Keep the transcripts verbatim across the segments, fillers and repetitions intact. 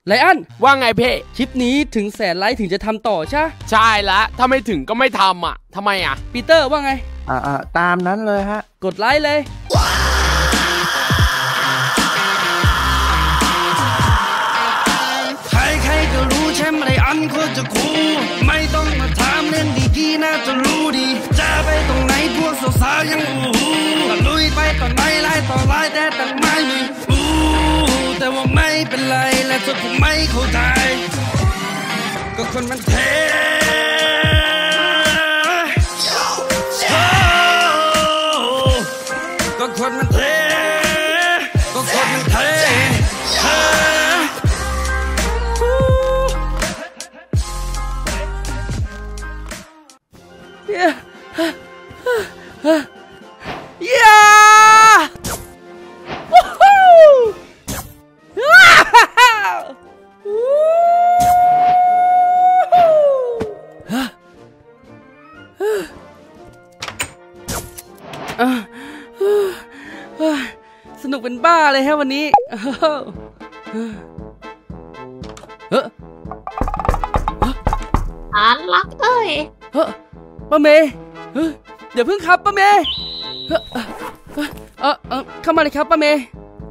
ไลอ้อนว่าไงเพ่คลิปนี้ถึงแสนไลค์ถึงจะทำต่อใช่ใช่ละถ้าไม่ถึงก็ไม่ทำอ่ะทำไมอ่ะปีเตอร์ว่าไงอ่าตามนั้นเลยฮะกดไลค์เลยใครๆก็รู้แชมป์ไลอ้อนโคตรจะคูลไม่ต้องมาถามเรื่องดีๆน่าจะรู้ดีจะไปตรงไหนพวกสาวๆยังอู้หูลุยไปต่อไหนไล่ต่อไล่แต่แต่ไม่มีอู้แต่ว่าไม่เป็นไรและเธอคงไม่เข้าใจก็คนมันเทก็คนมันเทก็คนมันเทเย้เย้วู้ฮู้สนุกเป็นบ้าเลยฮะวันนี้เฮ้ออ่านรักเอ้ยเฮ้อป้าเมย์เดี๋ยวเพิ่งครับป้าเมย์เออเออเข้ามาเลยครับป้าเมย์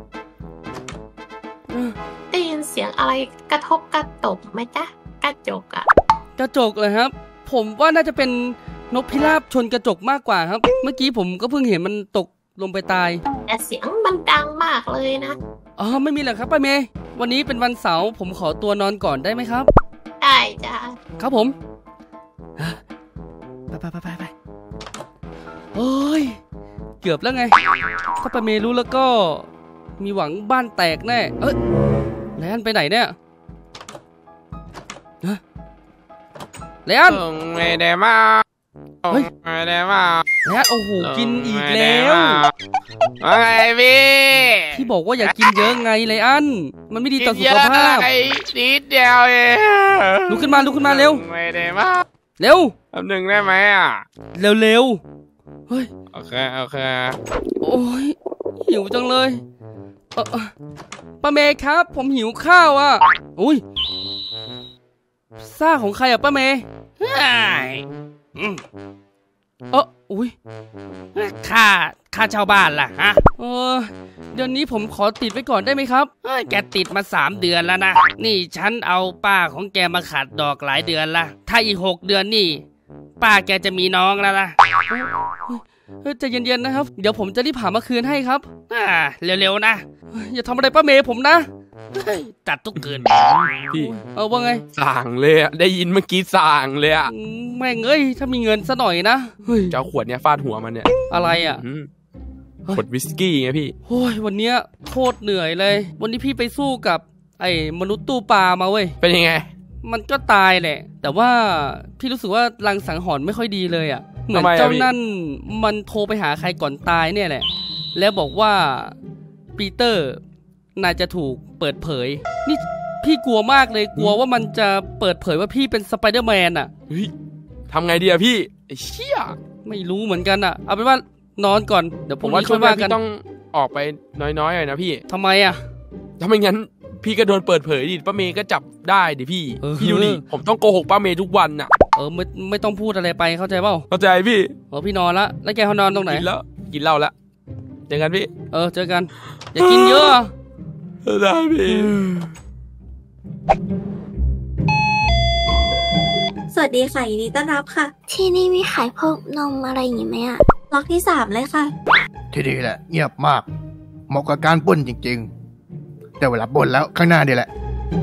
ได้ยินเสียงอะไรกระทบกระตกไหมจ๊ะกระจกอะกระจกเลยครับผมว่าน่าจะเป็นนกพิราบชนกระจกมากกว่าครับเมื่อกี้ผมก็เพิ่งเห็นมันตกลงไปตายแต่เสียงมันดังมากเลยนะอ๋อไม่มีหรอกครับป้าเมย์วันนี้เป็นวันเสาร์ผมขอตัวนอนก่อนได้ไหมครับได้จ้ะครับผมไปไปไปไปไปโอ้ยเกือบแล้วไงถ้าป้าเมย์รู้แล้วก็มีหวังบ้านแตกแน่เอ้ยไลอ้อนไปไหนเนี่ยฮะไลอ้อนไม่ได้มาเฮ้ยไม่ได้มาไลอ้อนโอ้โหกินอีกแล้วว่าไงพี่ที่บอกว่าอย่ากินเยอะไงไลอ้อนมันไม่ดีต่อสุขภาพนิดเดียวเองลุกขึ้นมาลุกขึ้นมาเร็วไม่ได้มาเร็วแป๊บหนึ่งได้ไหมอ่ะเร็วเร็วเฮ้ยโอเคโอเคโอ้ยหิวจังเลยเออป้าเมย์ครับผมหิวข้าวอ่ะอุ้ยซ่าของใครอ่ะป้าเมย์เอออุ้ยค่าค่าเช่าบ้านล่ะฮะเออเดือนนี้ผมขอติดไว้ก่อนได้ไหมครับแกติดมาสามเดือนแล้วนะนี่ฉันเอาป้าของแกมาขัดดอกหลายเดือนละถ้าอีกหกเดือนนี่ป้าแกจะมีน้องแล้วนะใจเย็นๆนะครับเดี๋ยวผมจะรีบหามาคืนให้ครับอ่าเร็วๆนะอย่าทำอะไรป้าเมย์ผมนะจัดทุกเกินพี่เออว่าไงสั่งเลยอะได้ยินเมื่อกี้สั่งเลยอะแม่งเอ้ยถ้ามีเงินซะหน่อยนะจะเอาขวดเนี้ยฟาดหัวมันเนี่ยอะไรอ่ะขวดวิสกี้ไงพี่โอ้ยวันเนี้ยโคตรเหนื่อยเลยวันนี้พี่ไปสู้กับไอ้มนุษย์ตู้ปลามาเว้ยเป็นยังไงมันก็ตายแหละแต่ว่าพี่รู้สึกว่ารังสังหรณ์ไม่ค่อยดีเลยอ่ะเหมือนเจ้านั่นมันโทรไปหาใครก่อนตายเนี่ยแหละแล้วบอกว่าปีเตอร์น่าจะถูกเปิดเผยนี่พี่กลัวมากเลยกลัวว่ามันจะเปิดเผยว่าพี่เป็นสไปเดอร์แมนอ่ะเฮ้ยทำไงดีอะพี่ไอ้เชี่ยไม่รู้เหมือนกันอ่ะเอาเป็นว่านอนก่อนเดี๋ยวผมว่าช่วยว่ากันต้องออกไปน้อยๆหน่อยนะพี่ทำไมอ่ะถ้าไม่งั้นพี่ก็โดนเปิดเผยดิป้าเมย์ก็จับได้ดิพี่พี่ดูดิผมต้องโกหกป้าเมย์ทุกวันน่ะเออไม่ไม่ต้องพูดอะไรไปเข้าใจเปล่าเข้าใจพี่เออพี่นอนละแล้วแกเขานอนตรงไหนกินแล้วกินเหล้าละเจอกันพี่เออเจอกันอย่ากินเยอะได้พี่สวัสดีค่ะยินดีต้อนรับค่ะที่นี่มีขายพวกนมอะไรอย่างงี้ไหมอะล็อกที่สามเลยค่ะที่นี่แหละเงียบมากเหมาะกับการปล้นจริงๆแต่เวลาปล้นแล้วข้างหน้าดีแหละ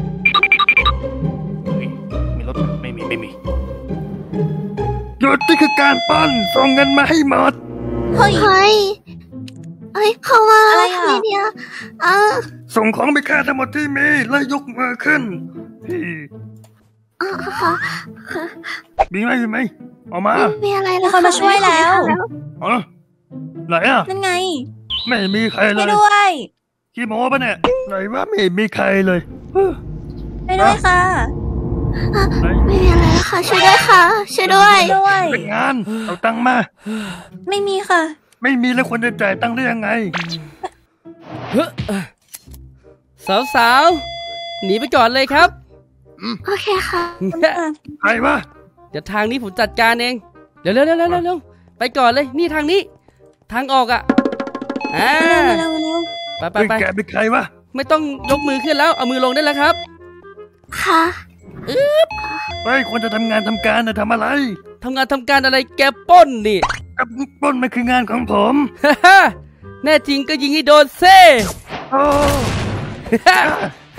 มีรถไม่มีไม่มีหยุดนี่คือการปล้นส่งเงินมาให้หมดเฮ้ยเฮ้ยเฮ้ยเข้ามาอะไรอ่ะเดียวอ่ะส่งของไปค่าทั้งหมดที่มีแล้วยกมือขึ้นพี่อ๋อค่ะมีไหมมีไหมออกมามีอะไรแล้วเขามาช่วยแล้วอ๋อไหนอ่ะนั่นไงไม่มีใครเลยไม่ด้วยขี้โม้ปะเนี่ยไหนว่าไม่มีใครเลยไม่ด้วยค่ะไม่มีอะไรแล้วค่ะช่วยด้วยค่ะช่วยด้วยเป็นงานเอาตังค์มาไม่มีค่ะไม่มีแล้วคนจะจ่ายตังค์ได้ยังไงสาวสาวหนีไปก่อนเลยครับโอเคค่ะใครวะเดี๋ยวทางนี้ผมจัดการเองเร็วเร็วเร็วเร็วเร็วไปก่อนเลยนี่ทางนี้ทางออกอ่ะอ่าเร็วเร็วไปไปเฮ้ยไปแกเป็นใครวะไม่ต้องยกมือขึ้นแล้วเอามือลงได้แล้วครับค่ะเฮ้ยควรจะทำงานทำการนะทำอะไรทำงานทำการอะไรแกปล้นนี่กับปล้นมันคืองานของผมฮ่าฮ่าแน่จริงก็ยิงให้โดนเซ่โอ้ฮ่า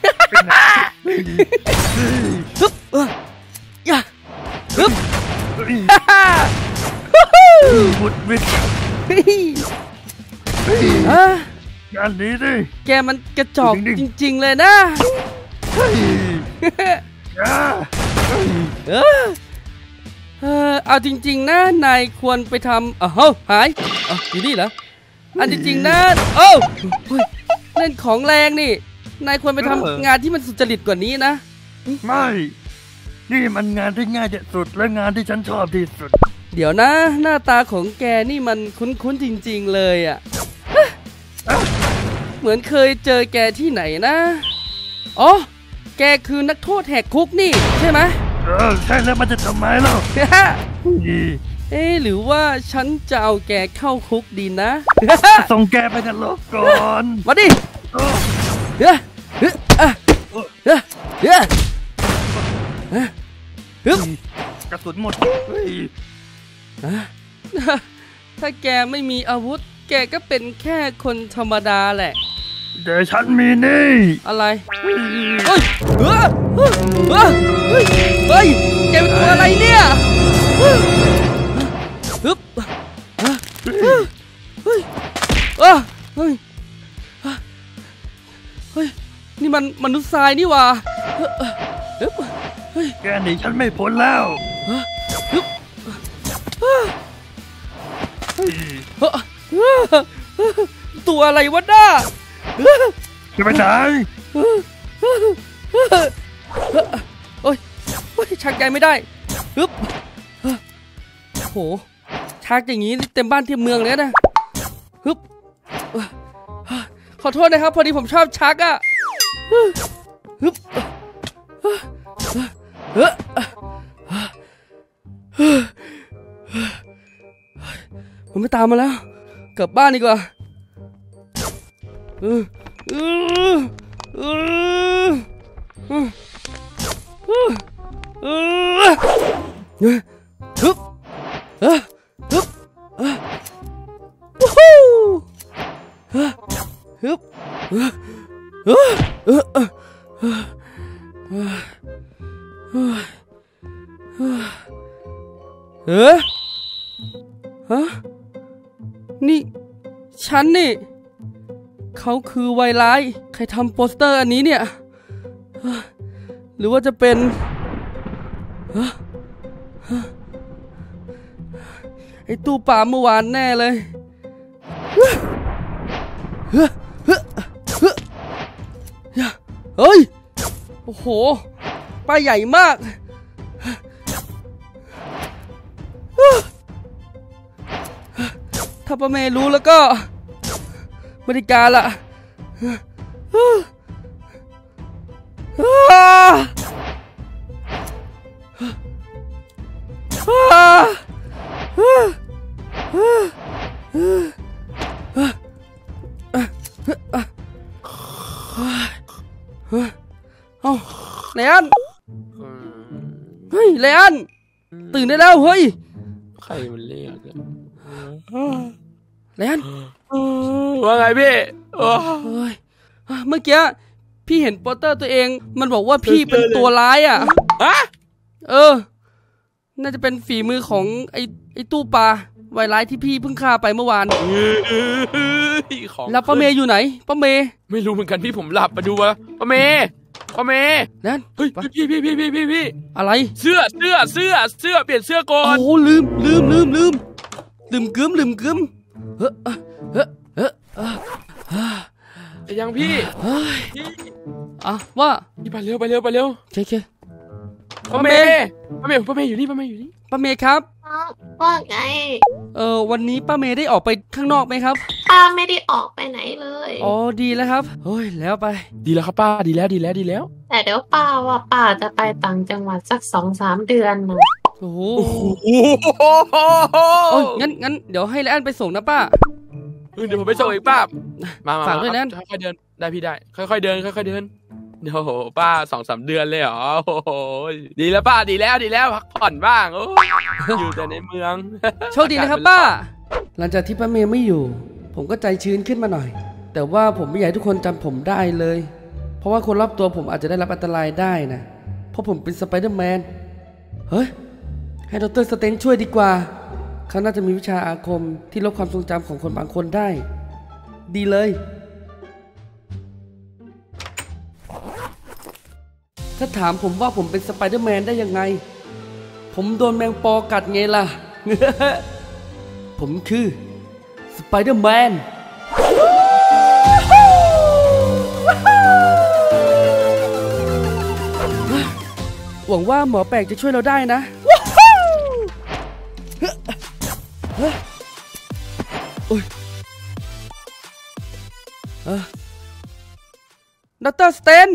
ฮึบเอออย่าฮึบเฮ้ยฮ่าฮ่าบุดวิดเฮ้ยเฮ้ยอ่ะงานนี้ดิแกมันกระจอกดิ่จงริง ๆ เลยนะเฮ้ยอ่าเฮ้ยเออเออเอาจริง ๆ นะนายควรไปทำอ้าวหายอ้าวอยู่นี่เหรออันจริงๆนะโอ้เฮ้ยเล่นของแรงนี่นายควรไปทำงานที่มันสุจริตกว่านี้นะไม่ นี่มันงานที่ง่ายที่สุดและงานที่ฉันชอบที่สุดเดี๋ยวนะ หน้าตาของแกนี่มันคุ้นๆจริง ๆ เลยอ่ะเหมือนเคยเจอแกที่ไหนนะอ๋อแกคือนักโทษแหกคุกนี่ใช่ไหมเออใช่แล้วมันจะทำไมเล่าเอ๊ะหรือว่าฉันจะเอาแกเข้าคุกดีนะส่งแกไปนรกก่อนมาดิโอ้เฮ้ยเฮ้ยอ่ะเฮ้ยเฮ้ยเฮ้ยฮึบกระสุนหมดเฮ้ยอ่ะถ้าแกไม่มีอาวุธ แกก็เป็นแค่คนธรรมดาแหละเดี๋ยวฉันมีนี่อะไรเฮ้ยเฮ้ยเฮ้ยเฮ้ยเฮ้ยเฮ้ยแกเป็นตัวอะไรเนี่ยฮึบเฮ้ยเฮ้ยเฮ้ยเฮ้ยเฮ้ยนี่มันมนุษย์ทรายนี่หว่าเฮ้ยแกหนีฉันไม่พ้นแล้วฮึบเฮ้ยตัวอะไรวะน้าจะไปไหนโอ้ยโอ้ยชักใหญ่ไม่ได้ฮึบโหชักอย่างนี้เต็มบ้านเต็มเมืองเลยนะฮึบขอโทษนะครับพอดีผมชอบชักอ่ะฮึบผมไม่ตามมาแล้วกลับบ้านดีกว่าเออเออเออเออเออฮึบเออฮึบเออวู้ฮู้ฮึบเออเออเออเออเออฮะนี่ฉันนี่เขาคือวัยร้ายใครทำโปสเตอร์อันนี้เนี่ยหรือว่าจะเป็นไอ้ตู้ป่าเมื่อวานแน่เลยเฮ้ยโอ้โหป้าใหญ่มากถ้าป้าเมย์รู้แล้วก็ไม่ได้การละเอ้าไลอันเฮ้ยไลอันตื่นได้แล้วเฮ้ยใครมันเรียกอะไลอันว่าไงพี่โอ้เฮ้ยเมื่อกี้พี่เห็นโปสเตอร์ตัวเองมันบอกว่าพี่เป็นตัวร้ายอ่ะฮะเออน่าจะเป็นฝีมือของไอ้ไอ้ตู้ปลาไวร้ายที่พี่เพิ่งฆ่าไปเมื่อวานของแล้วป้าเมย์อยู่ไหนป้าเมย์ไม่รู้เหมือนกันพี่ผมหลับมาดูวะป้าเมย์ป้าเมย์นั่นเฮ้ยพี่พี่พี่พี่พี่พี่อะไรเสื้อเสื้อเสื้อเสื้อเปลี่ยนเสื้อก่อนโอ้ลืมลืมลืมลืมลืมกึมลืมกึมเฮ้อเฮ้อเฮ้อเฮ้อยังพี่เฮ้ยพี่อ่ะว่าพี่ไปเร็วไปเร็วไปเร็วเคเคป้าเมย์ป้าเมย์ป้าเมย์อยู่นี่ป้าเมย์อยู่นี่ป้าเมย์ครับว่าไงเออวันนี้ป้าเมย์ได้ออกไปข้างนอกไหมครับป้าไม่ได้ออกไปไหนเลยอ๋อดีแล้วครับเฮ้ยแล้วไปดีแล้วครับป้าดีแล้วดีแล้วดีแล้วแต่เดี๋ยวป้าว่าป้าจะไปต่างจังหวัดสักสองสามเดือนนะโอ้โหโอ้ยงั้นงั้นเดี๋ยวให้แลนไปส่งนะป้าเดี๋ยวผมไปส่งอีกป้ามาฝากด้วยนะค่อยๆเดินได้พี่ได้ค่อยๆเดินค่อยๆเดินโอ้โหป้าสองสามเดือนเลยเหรอโอ้โหดีแล้วป้าดีแล้วดีแล้วพักผ่อนบ้างโอ้อยู่แต่ในเมืองโชคดีนะครับป้าหลังจากที่ป้าเมย์ไม่อยู่ผมก็ใจชื้นขึ้นมาหน่อยแต่ว่าผมไม่อยากให้ทุกคนจำผมได้เลยเพราะว่าคนรอบตัวผมอาจจะได้รับอันตรายได้นะเพราะผมเป็นสไปเดอร์แมนเฮ้ยให้ดร.สเตนช่วยดีกว่าเขาน่าจะมีวิชาอาคมที่ลบความทรงจำของคนบางคนได้ดีเลยถ้าถามผมว่าผมเป็นสไปเดอร์แมนได้ยังไงผมโดนแมงปอกัดไงล่ะ ผมคือสไปเดอร์แมนหวังว่าหมอแปลกจะช่วยเราได้นะดร.สเตน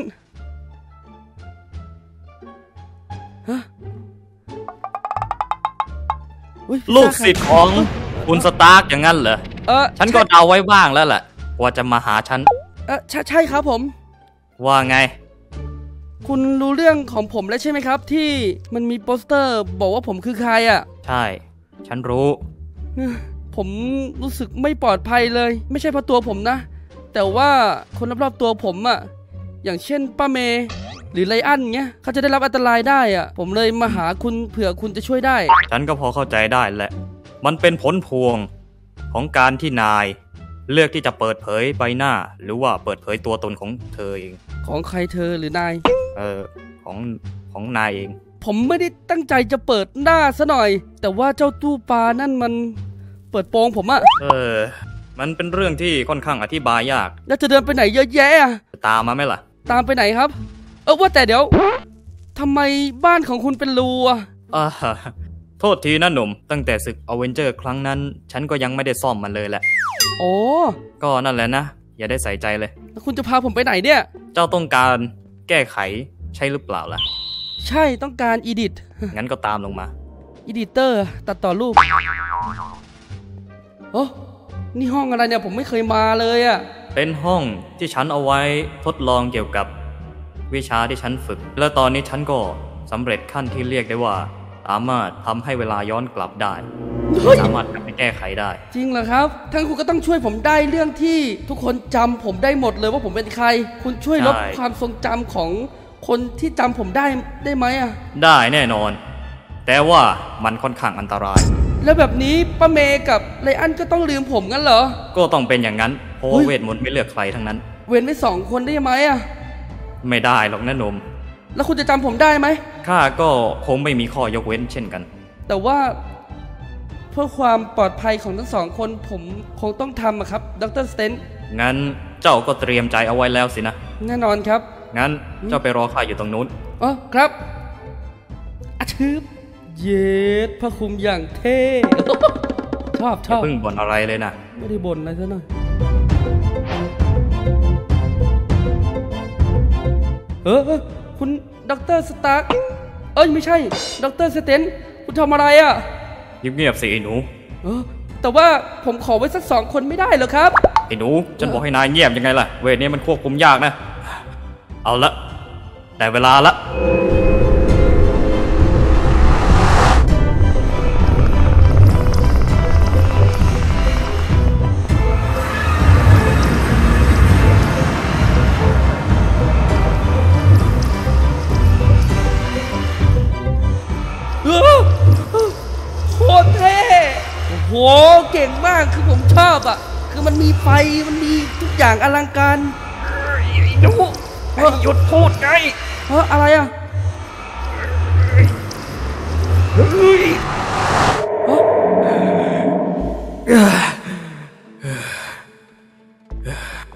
ลูกศิษย์ของคุณสตาร์กอย่างนั้นเหรอเออฉันก็เดาไว้บ้างแล้วแหละว่าจะมาหาฉันเออใช่ใช่ครับผมว่าไงคุณรู้เรื่องของผมแล้วใช่ไหมครับที่มันมีโปสเตอร์บอกว่าผมคือใครอ่ะใช่ฉันรู้ผมรู้สึกไม่ปลอดภัยเลยไม่ใช่เพราะตัวผมนะแต่ว่าคนรอบๆตัวผมอ่ะอย่างเช่นป้าเมย์หรือไลอ้อนเงี้ยเขาจะได้รับอันตรายได้อ่ะผมเลยมาหาคุณเผื่อคุณจะช่วยได้ฉันก็พอเข้าใจได้แหละมันเป็นผลพวงของการที่นายเลือกที่จะเปิดเผยใบหน้าหรือว่าเปิดเผยตัวตนของเธอเองของใครเธอหรือนายเออของของนายเองผมไม่ได้ตั้งใจจะเปิดหน้าซะหน่อยแต่ว่าเจ้าตู้ปลานั่นมันเปิดโปงผมอะเออมันเป็นเรื่องที่ค่อนข้างอธิบายยากแล้วจะเดินไปไหนเยอะแยะอะตามมาไหมล่ะตามไปไหนครับเออว่าแต่เดี๋ยวทำไมบ้านของคุณเป็นรูอะอ่าโทษทีนะหนุ่มตั้งแต่ศึกอเวนเจอร์ครั้งนั้นฉันก็ยังไม่ได้ซ่อมมันเลยแหละโอ้ก็นั่นแหละนะอย่าได้ใส่ใจเลยแล้วคุณจะพาผมไปไหนเนี่ยเจ้าต้องการแก้ไขใช่หรือเปล่าล่ะใช่ต้องการอีดิทงั้นก็ตามลงมาอีดิเตอร์ตัดต่อรูปโอ้นี่ห้องอะไรเนี่ยผมไม่เคยมาเลยอ่ะเป็นห้องที่ฉันเอาไว้ทดลองเกี่ยวกับวิชาที่ฉันฝึกแล้วตอนนี้ฉันก็สำเร็จขั้นที่เรียกได้ว่าสามารถทำให้เวลาย้อนกลับได้สามารถกลับไปแก้ไขได้จริงเหรอครับทั้งคุณก็ต้องช่วยผมได้เรื่องที่ทุกคนจำผมได้หมดเลยว่าผมเป็นใครคุณช่วยลบความทรงจำของคนที่จำผมได้ได้ไหมอ่ะได้แน่นอนแต่ว่ามันค่อนข้างอันตรายแล้วแบบนี้ป้าเมย์กับไลอ้อนก็ต้องลืมผมงั้นเหรอก็ต้องเป็นอย่างนั้นเพราะเวทมนต์ไม่เลือกใครทั้งนั้นเว้นไว้สองคนได้ไหมอ่ะไม่ได้หรอกนะหนุ่มแล้วคุณจะจำผมได้ไหมข้าก็คงไม่มีข้อยกเว้นเช่นกันแต่ว่าเพื่อความปลอดภัยของทั้งสองคนผมคงต้องทำอะครับดร.สเตนงั้นเจ้าก็เตรียมใจเอาไว้แล้วสินะแน่นอนครับงั้นเจ้าไปรอข้าอยู่ตรงนู้นอ๋อครับอาชืบเย็ดพระคุมอย่างเท่ชอบชอบอย่าเพิ่งบ่นอะไรเลยนะไม่ได้บ่นอะไรซะหน่อยเออคุณดร.สตาร์กเอ้ยไม่ใช่ดร.สเตนคุณทำอะไรอ่ะเงียบๆสิไอ้หนูเออแต่ว่าผมขอไว้สักสองคนไม่ได้เหรอครับไอ้หนูฉันบอกให้นายเงียบยังไงล่ะเวทนี้มันควบคุมยากนะเอาละได้เวลาละโคตรเท่โอ้โหเก่งมากคือผมชอบอ่ะคือมันมีไฟมันมีทุกอย่างอลังการดูให้หยุดพูดไงเฮ้ยอะไรอ่ะเฮ้ย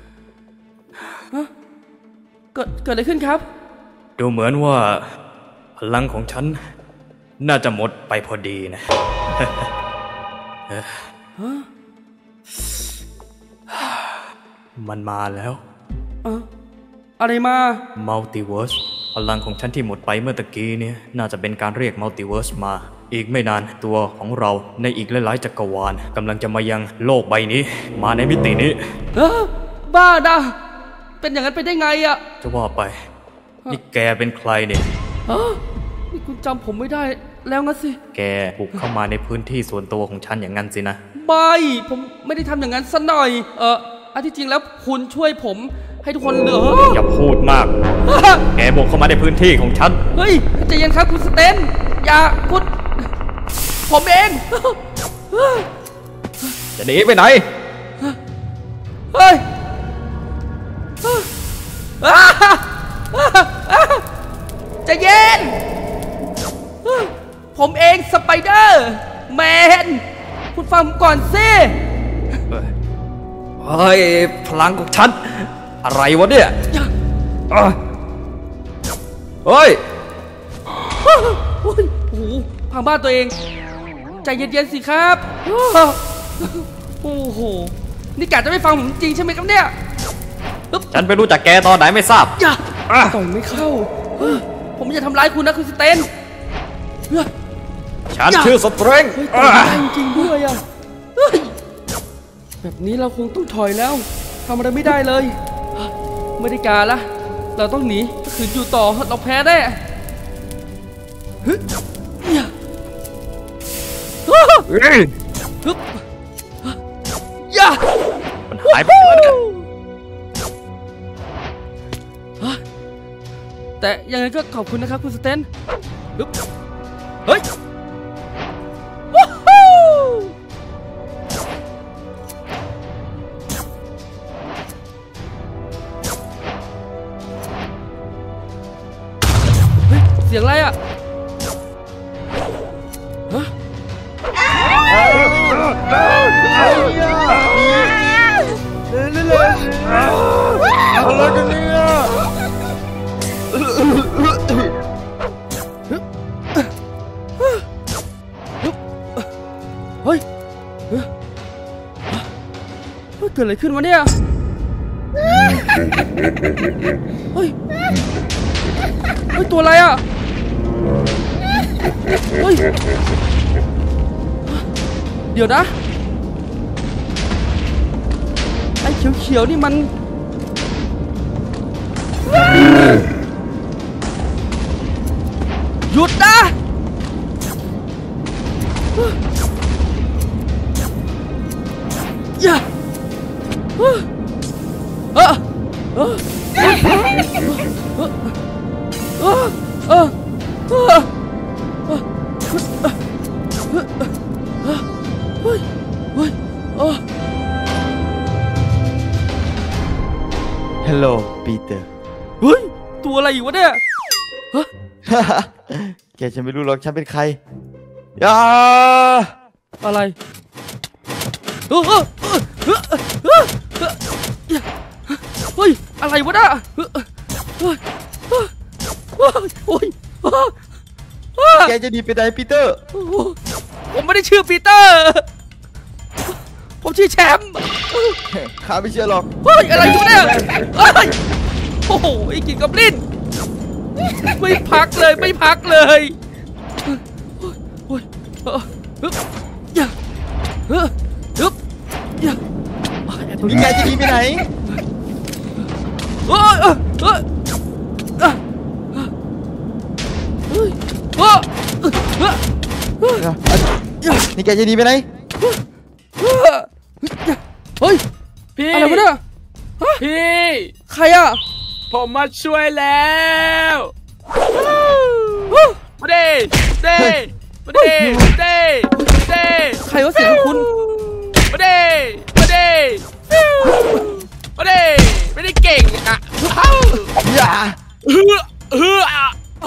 เกิดเกิดอะไรขึ้นครับดูเหมือนว่าพลังของฉันน่าจะหมดไปพอดีนะ มันมาแล้วอะอะไรมามัลติเวิร์สพลังของฉันที่หมดไปเมื่อตะกี้เนี่ยน่าจะเป็นการเรียกมัลติเวิร์สมาอีกไม่นานตัวของเราในอีกหลายๆจักรวาลกำลังจะมายังโลกใบนี้มาในมิตินี้เออบ้าด่ะเป็นอย่างนั้นไปได้ไงอะจะว่าไปนี่แกเป็นใครเนี่ยฮะนี่คุณจำผมไม่ได้แล้วงั้นสิแกบุกเข้ามาในพื้นที่ส่วนตัวของฉันอย่างนั้นสินะไม่ผมไม่ได้ทำอย่างนั้นสักหน่อยเอออันที่จริงแล้วคุณช่วยผมให้ทุกคนเหลืออย่าพูดมาก แกบุกเข้ามาในพื้นที่ของฉันเฮ้ยใจเย็นครับคุณสเตนอย่าคุณผมเองจะหนีไปไหนเฮ้ยใจเย็นผมเองสไปเดอร์แมนคุณฟังผมก่อนสิเฮ้ยพลังของฉันอะไรวะเนี่ยเฮ้ยโอ้โหพังบ้านตัวเองใจเย็นๆสิครับโอ้โหนี่กะจะไม่ฟังผมจริงใช่ไหมครับเนี่ยฉันไปรู้จักแกตอนไหนไม่ทราบอย่าต่อยไม่เข้าผมไม่จะทำร้ายคุณนะคุณสเตนฉันชื่อสเตรงเฮ้ยต่อยได้จริงด้วยอ่ะแบบนี้เราคงต้องถอยแล้วทำอะไรไม่ได้เลยไม่ได้การละเราต้องหนีถ้าขืนอยู่ต่อเราแพ้แน่ฮึเนี่ยฮึบย่ามันหายไปแล้วเนี่ยแต่ยังไงก็ขอบคุณนะครับคุณสเตนฮึบเฮ้ยว้าวเสียงอะไรอ่ะฮะอะไรกันเนี่ยเฮ้ยเกิดอะไรขึ้นวะเนี่ยเฮ้ยเฮ้ยตัวอะไรอ่ะเฮ้ยเดี๋ยวนะไอ้เขียวๆนี่มันหยุดนะอย่าเออเออเออเออเออเฮ้ยเฮ้ยเออ Hello Peter เฮ้ยตัวอะไรอยู่วะเนี่ยแกฉันไม่รู้หรอกฉันเป็นใครอย่าอะไรเออเออเออเออเออเฮ้ยอะไรวะเนี่ยเฮ้ยเฮ้ยโอ้ยแกจะหนีไปไหนปีเตอร์ผมไม่ได้ชื่อปีเตอร์ผมชื่อแชมป์ข้าไม่เชื่อหรอกเฮ้ยอะไรอยู่เนี่ยเฮ้ยโอ้โหไอ้กินกับลิ้นไม่พักเลยไม่พักเลยโอ้ยฮึบอย่าฮึบฮึบอย่านี่แกจะหนีไปไหนเฮ้ยเฮ้ยเฮ้ยเฮ้ยเฮ้ยนี่แกจะหนีไปไหนเฮ้ยพี่อะไรวะเนี่ยพี่ใครอ่ะผมมาช่วยแล้วมาดิเด้มาดิเด้เด้ใครวะเสียงคุณมาดิมาดิมาดิไม่ได้เก่งอ่ะอย่าเฮือเฮืออ่ะ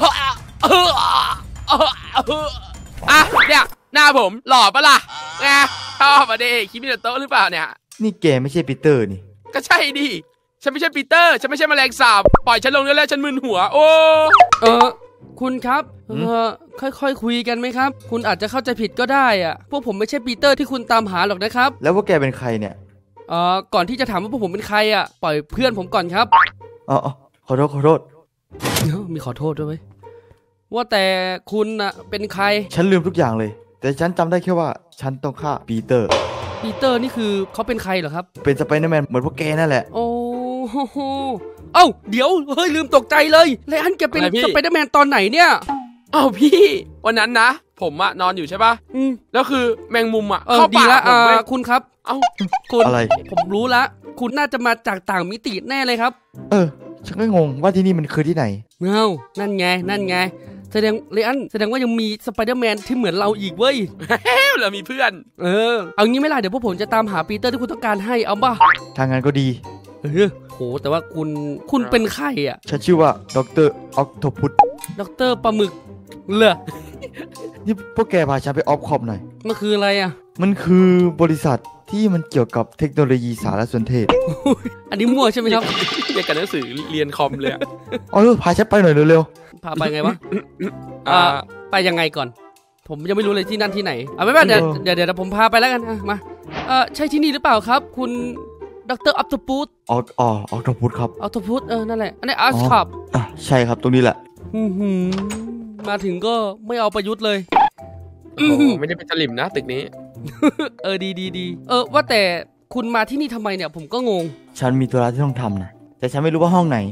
เนี่ยหน้าผมหล่อปะล่ะไงชอบมาดิคิมิโนโตะหรือเปล่าเนี่ยนี่แกไม่ใช่ปีเตอร์นี่ก็ใช่ดิฉันไม่ใช่ปีเตอร์ฉันไม่ใช่แมลงสาบปล่อยฉันลงได้แล้วฉันมึนหัวโอ้เออคุณคุณครับเออค่อยๆ ค, คุยกันไหมครับคุณอาจจะเข้าใจผิดก็ได้อะพวกผมไม่ใช่ปีเตอร์ที่คุณตามหาหรอกนะครับแล้วว่าแกเป็นใครเนี่ยเอ่อก่อนที่จะถามว่าพวกผมเป็นใครอะปล่อยเพื่อนผมก่อนครับอ๋อขอโทษขอโทษมีขอโทษด้วยไหมว่าแต่คุณอะเป็นใครฉันลืมทุกอย่างเลยแต่ฉันจำได้แค่ว่าฉันต้องฆ่าปีเตอร์ปีเตอร์นี่คือเขาเป็นใครเหรอครับเป็นสไปเดอร์แมนเหมือนพวกแกนั่นแหละโอ้โหเอ้าเดี๋ยวเฮ้ยลืมตกใจเลยไลอ้อนแกเป็นสไปเดอร์แมนตอนไหนเนี่ยอ้าวพี่วันนั้นนะผมอะนอนอยู่ใช่ป่ะอืมแล้วคือแมงมุมอะเข้าปากผมเลยคุณครับเอ้าคุณอะไรผมรู้ละคุณน่าจะมาจากต่างมิติแน่เลยครับเออฉันก็งงว่าที่นี่มันคือที่ไหนเอ้านั่นไงนั่นไงแสดงไลอ้อนแสดงว่ายังมีสไปเดอร์แมนที่เหมือนเราอีกเว้ยเรามีเพื่อนเออเอางี้ไม่ล่ะเดี๋ยวพวกผมจะตามหาปีเตอร์ที่คุณต้องการให้เอาป่ะทางงานก็ดีเออโหแต่ว่าคุณคุณเป็นใครอ่ะฉันชื่อว่าดรออกโทพุสดรปลาหมึกเหรอนี่พวกแกพาฉันไปออฟคอมหน่อยมันคืออะไรอ่ะมันคือบริษัทที่มันเกี่ยวกับเทคโนโลยีสารสนเทศอันนี้มั่วใช่ไหมครับเรียนกันหนังสือเรียนคอมเลยอ๋อพาฉันไปหน่อยเร็วๆพาไปไงวะอ่าไปยังไงก่อนผมยังไม่รู้เลยที่นั่นที่ไหนเอาไม่เป็นไรเดี๋ยวเดี๋ยวผมพาไปแล้วกันมาเออใช่ที่นี่หรือเปล่าครับคุณดรออคโตพุสอ๋ออ๋อออคโตพุสครับออคโตพุสเออนั่นแหละอันนี้อาร์ชคอปอ่ะใช่ครับตรงนี้แหละมาถึงก็ไม่เอาประยุทธ์เลยไม่ได้เป็นสลิมนะตึกนี้เออดีดีดีเออว่าแต่คุณมาที่นี่ทำไมเนี่ยผมก็งงฉันมีธุระที่ต้องทำนะแต่ฉันไม่รู้ว่าห้องไหน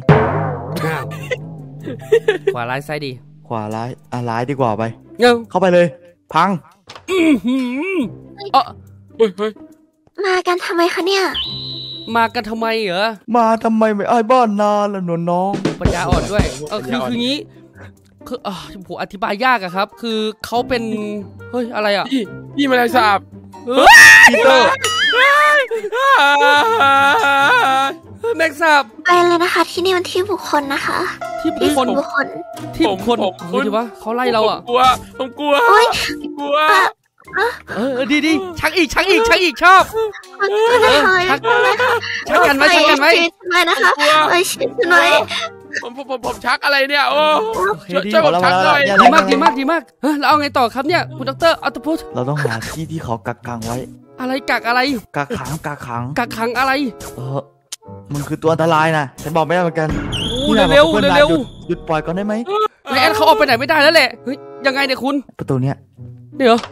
ขวาร้ายซ้ายดีขวาร้ายอ่ะร้ายดีกว่าไปเข้าไปเลยพังเออเฮ้ยเฮ้ยมากันทำไมคะเนี่ยมากันทำไมเหรอมาทำไมไม่อ้ายบ้านนาละหนวลน้องปัญญาอ่อนด้วยเออคือคืองี้คืออ่าผมอธิบายยากอะครับคือเขาเป็นเฮ้ยอะไรอะพี่พี่แมลงสาบปีเตอร์แมลงสาบไปเลยนะคะที่นี่มันที่บุคคลนะคะที่บุคคลบุคคลที่บุคคลคุณถือว่าเขาไล่เราอะกลัวผมกลัวกลัวเออดีดีชักอีกชักอีกชักอีกชอบชักชักกันไหมชักกันไหมไม่นะคะไปชิดหน่อยผมผมผมชักอะไรเนี่ยโอ้ช่วยผมชักหน่อยดีมากดีมากดีมากเฮ้ยเราเอาไงต่อครับเนี่ยคุณดรออคโตพุสเราต้องหาที่ที่เขากักขังไว้อะไรกักอะไรกักขังกักขังกักขังอะไรเออมันคือตัวอันตรายนะฉันบอกไม่ได้เหมือนกันเร็วเร็วเร็วหยุดปล่อยก่อนได้ไหมไอแอนเขาออกไปไหนไม่ได้แล้วแหละเฮ้ยยังไงเนี่ยคุณประตูเนี้ยเดี๋ยว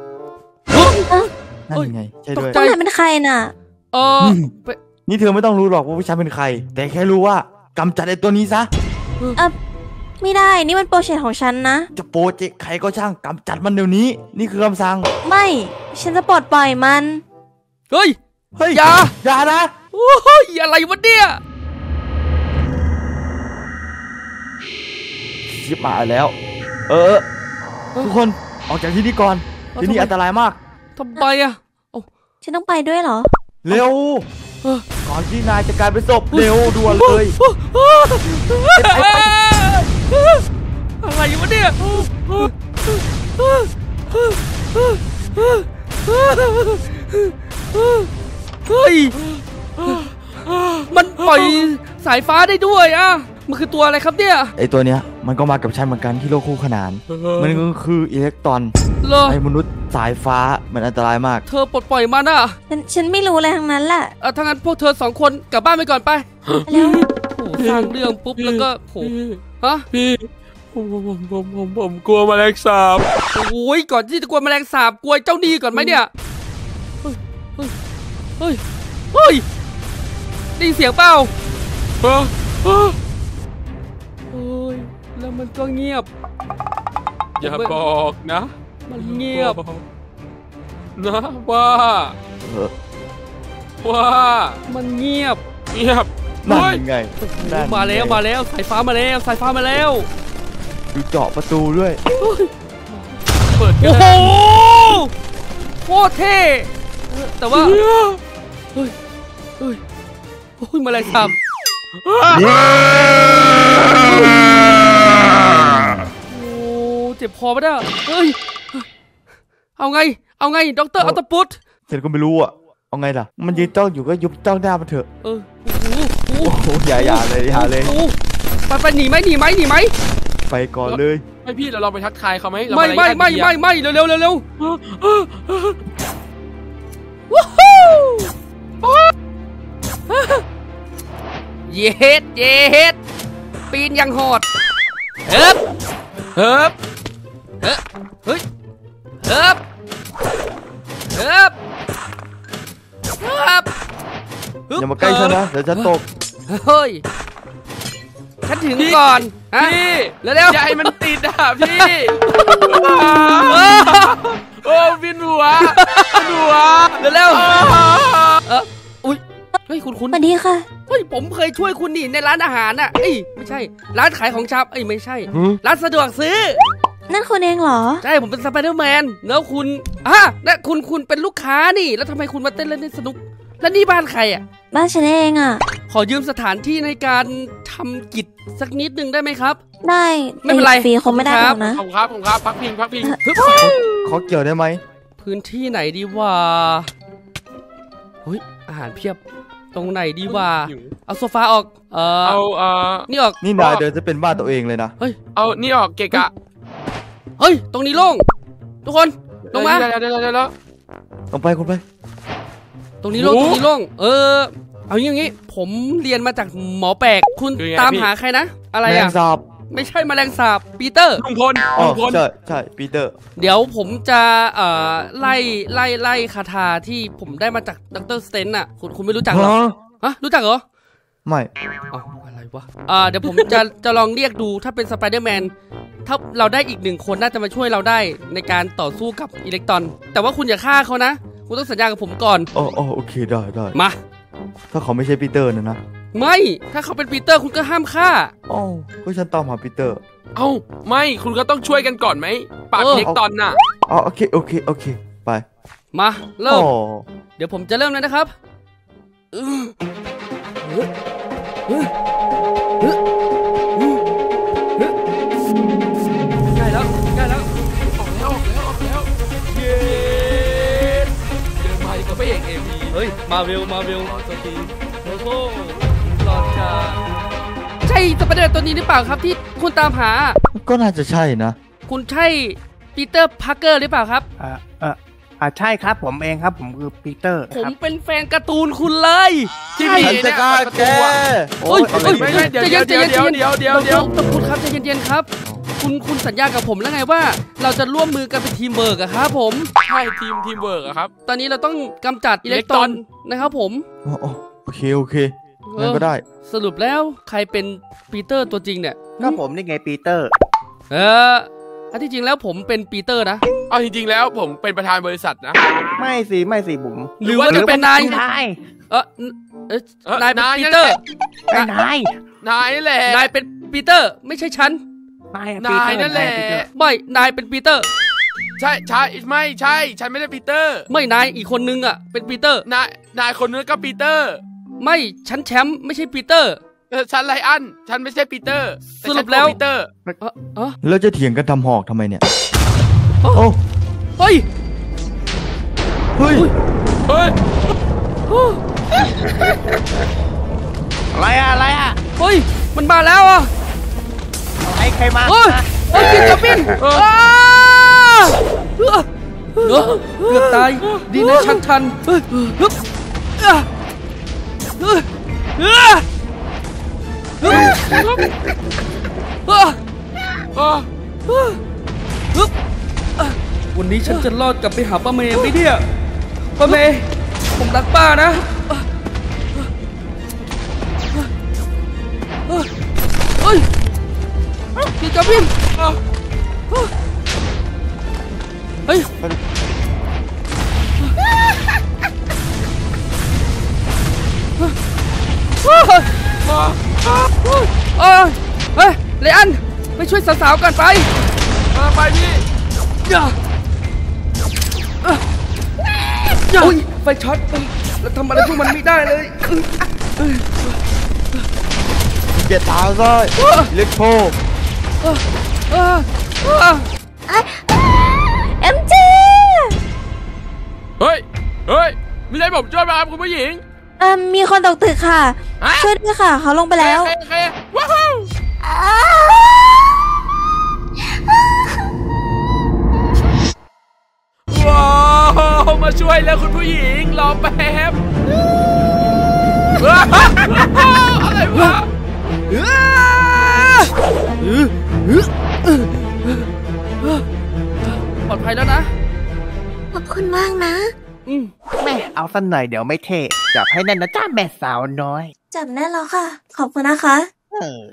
นั่นไงใช่ด้วยต้องเป็นใครน่ะเออนี่เธอไม่ต้องรู้หรอกว่าผู้ชายเป็นใครแต่แค่รู้ว่ากำจัดไอ้ตัวนี้ซะเออไม่ได้นี่มันโปรเจกต์ของฉันนะจะโปรเจกต์ใครก็ช่างกำจัดมันเดี๋ยวนี้นี่คือคำสั่งไม่ฉันจะปลดปล่อยมันเฮ้ยเฮ้ยอย่าอย่านะโอ้ยอะไรวะเนี่ยชิบหายแล้วเออทุกคนออกจากที่นี่ก่อนที่นี่อันตรายมากทำไมอ่ะฉันต้องไปด้วยเหรอเร็วก่อนที่นายจะกลายเป็นศพเร็วด่วนเลยอะไรวะเนี่ยเฮ้ยมันปล่อยสายฟ้าได้ด้วยอ่ะมันคือตัวอะไรครับเนี่ยไอตัวเนี้ยมันก็มากับฉันเหมือนกันที่โลกคู่ขนานมันก็คืออิเล็กตรอนไอมนุษย์สายฟ้ามันอันตรายมากเธอปลดปล่อยมันอ่ะฉันฉันไม่รู้อะไรทั้งนั้นแหละเออถ้างั้นพวกเธอสองคนกลับบ้านไปก่อนไปแล้วโอ้สร้างเรื่องปุ๊บแล้วก็โหฮะพี่ผมผมผมผมผมกลัวแมลงสาบโอ้ยก่อนที่จะกลัวแมลงสาบกลัวเจ้านี่ก่อนไหมเนี่ยเฮ้ยเฮ้ยเฮ้ยได้เสียงเปล่าเฮ้ยโอ้ยแล้วมันก็เงียบอย่าบอกนะมันเงียบนะว่าว่ามันเงียบเงียบนั่นไงมาแล้วมาแล้วสายฟ้ามาแล้วสายฟ้ามาแล้วดูเจาะประตูด้วยเปิดโอ้โหโคตรเท่แต่ว่าเฮ้ยเฮ้ยโอ้ยแมลงสาบโอ้เจ็บคอปะเนี่ยเฮ้ยเอาไงเอาไงด็อกเตอร์ออคโตพุสฉันก็ไม่รู้อ่ะเอาไงล่ะมันยืนจ้องอยู่ก็ยุบจ้องหน้ามันเถอะเออโอ้โหอย่าอย่าเลยอย่าเลยไปไปหนีไหมหนีไหมหนีไหมไปก่อนเลยให้พี่เราลองไปทักทายเขาไหมไม่ไม่ไม่ไม่ไม่เร็วเร็วเร็วเร็วเย็ดเย็ดปีนยังโหดเฮ้บเฮ้บเฮ้เฮ้ยเฮ้บเฮ้บเฮ้บอย่ามาใกล้ฉันนะเดี๋ยวฉันตกเฮ้ยฉันถึงก่อนพี่เร็วเร็วอย่าให้มันติดอ่ะพี่โอ้วินหัววินหัวเร็วเร็วเอออุ้ยเฮ้ยคุณคุณสวัสดีค่ะเฮ้ยผมเคยช่วยคุณนี่ในร้านอาหารน่ะเอ้ยไม่ใช่ร้านขายของชำเอ้ยไม่ใช่ร้านสะดวกซื้อนั่นคุณเองเหรอใช่ผมเป็นสไปเดอร์แมนแล้วคุณอ่ะนั่นคุณคุณเป็นลูกค้านี่แล้วทำไมคุณมาเต้นเล่นสนุกแล้วนี่บ้านใครอ่ะบ้านฉันเองอ่ะขอยืมสถานที่ในการทำกิจสักนิดนึงได้ไหมครับได้ไม่เป็นไรฟรีคงไม่ได้หรอกนะผมครับผมครับพักพิงพักพิงเขาเกี่ยวได้ไหมพื้นที่ไหนดีวะเฮ้ยอาหารเพียบตรงไหนดีวะเอาโซฟาออกเออเอาเออนี่ออกนี่นายเดินจะเป็นบ้านตัวเองเลยนะเฮ้ยเอานี่ออกเกะกะเฮ้ยตรงนี้โล่งทุกคนลงมาเดี๋ยวเดี๋ยวเดี๋ยวลงไปคุณไปตรงนี้โล่งตรงนี้โล่งเออเอาอย่างงี้ผมเรียนมาจากหมอแปลกคุณตามหาใครนะอะไรอะแมลงสาบไม่ใช่แมลงสาบปีเตอร์ลุงพลลุงพลใช่ใช่ปีเตอร์เดี๋ยวผมจะเอ่อไล่ไล่ไล่คาถาที่ผมได้มาจากดร.สเตนน่ะคุณคุณไม่รู้จักหรอฮะรู้จักเหรอไม่อ๋ออะไรวะอ่าเดี๋ยวผมจะจะลองเรียกดูถ้าเป็นสไปเดอร์แมนถ้าเราได้อีกหนึ่งคนน่าจะมาช่วยเราได้ในการต่อสู้กับอิเล็กตรอนแต่ว่าคุณอย่าฆ่าเขานะคุณต้องสัญญากับผมก่อนอ๋อโอเคได้ได้มาถ้าเขาไม่ใช่ปีเตอร์นะนะไม่ถ้าเขาเป็นปีเตอร์คุณก็ห้ามฆ่าอ๋อก็ฉันตามหาปีเตอร์เอ้าไม่คุณก็ต้องช่วยกันก่อนไหมปราบอิเล็กตรอนน่ะอ๋อโอเคโอเคโอเคไปมาเริ่มเดี๋ยวผมจะเริ่มแล้วนะครับใกล้แล้วใกล้แล้วออกแล้วออกแล้วออกแล้วเย้เดินมาอีกก็ไม่เอกเอวีเฮ้ยมาเวลมาเวลสตีโอ้โหรอดจ้าใช่สไปเดอร์ตัวนี้หรือเปล่าครับที่คุณตามหาก็น่าจะใช่นะคุณใช่ปีเตอร์พาร์เกอร์หรือเปล่าครับอ่าอ่าอ่าใช่ครับผมเองครับผมคือปีเตอร์ผมเป็นแฟนการ์ตูนคุณเลยที่มีเนี่ยการ์ตูนโอ้ยไม่ไม่เดี๋ยวเดี๋ยวเดี๋ยวเดี๋ยวเดี๋ยวเดี๋ยวเดี๋ยวคุณครับใจเย็นๆครับคุณคุณสัญญากับผมแล้วไงว่าเราจะร่วมมือกันเป็นทีมเวิร์กอะครับผมใช่ทีมทีมเวิร์กอะครับตอนนี้เราต้องกำจัดอิเล็กตรอนนะครับผมโอเคโอเคงั้นก็ได้สรุปแล้วใครเป็นปีเตอร์ตัวจริงเนี่ยก็ผมนี่ไงปีเตอร์เอออันที่จริงแล้วผมเป็นปีเตอร์นะเอาจริงๆแล้วผมเป็นประธานบริษัทนะไม่สิไม่สิผมหรือว่าจะเป็นนายเออเออนายเป็นปีเตอร์นายนายแหละนายเป็นปีเตอร์ไม่ใช่ฉันนายนายนั่นแหละไม่นายเป็นปีเตอร์ใช่ใช่ไม่ใช่ฉันไม่ได้ปีเตอร์ไม่นายอีกคนนึงอ่ะเป็นปีเตอร์นายนายคนนึงก็ปีเตอร์ไม่ฉันแชมป์ไม่ใช่ปีเตอร์เออฉันไลอันฉันไม่ใช่ปีเตอร์สรุปแล้วปีเตอร์แล้วจะเถียงกันทำหอกทำไมเนี่ยโอ้เฮ้ยเฮ้ยเฮ้ยอะไรอะอะไรอะเฮ้ยมันมาแล้วอ่ะใครใครมาเฮ้ยเฮ้ยกินกับบินเกือบตายดีนะชักทันเฮ้ยฮึบเฮ้ยเฮ้ยฮึบฮึบวันนี้ฉันจะรอดกลับไปหาป้าเมย์ไหมเนี่ยป้าเมย์ผมรักป้านะเฮ้ยพี่กับพี่เฮ้ยเฮ้ยเฮ้ยเลอันไปช่วยสาวๆกันไปไปพี่อย่าอย่าไฟช็อตแล้วทำอะไรพวกมันไม่ได้เลยเบียดตาซอยเล็กโพเอ็มจีเฮ้ยเฮ้ยมีอะไรผมช่วยมาครับคุณผู้หญิงเอ่อมีคนตกตึกค่ะช่วยด้วยค่ะเขาลงไปแล้วโอเคว้าวด้วยแล้วคุณผู้หญิงรอแป๊บอะไรวะปลอดภัยแล้วนะขอบคุณมากนะอืมแม่เอาสักหน่อยเดี๋ยวไม่เท่จับให้แน่นนะจ้าแม่สาวน้อยจับแน่แล้วค่ะ ขอบคุณนะคะเออ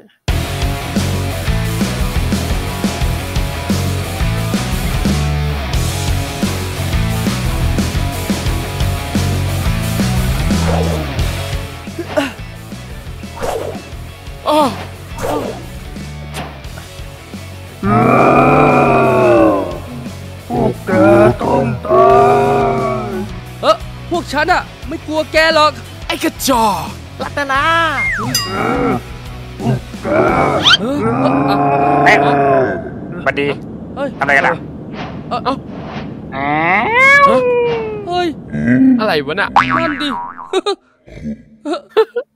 อ๋อพวกแกต้องตายเออพวกฉันอะไม่กลัวแกหรอกไอ้กระจอกรัตนาเออเออเออแม่บัดดีเฮ้ยทำอะไรกันล่ะเออเออเฮ้ยอะไรวะน่ะนั่นดิ